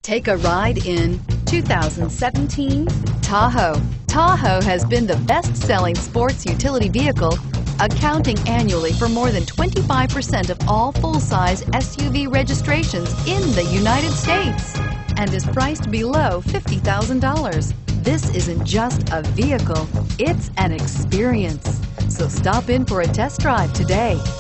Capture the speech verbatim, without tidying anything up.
Take a ride in two thousand seventeen Tahoe. Tahoe has been the best-selling sports utility vehicle, accounting annually for more than twenty-five percent of all full-size S U V registrations in the United States, and is priced below fifty thousand dollars. This isn't just a vehicle, it's an experience. So stop in for a test drive today.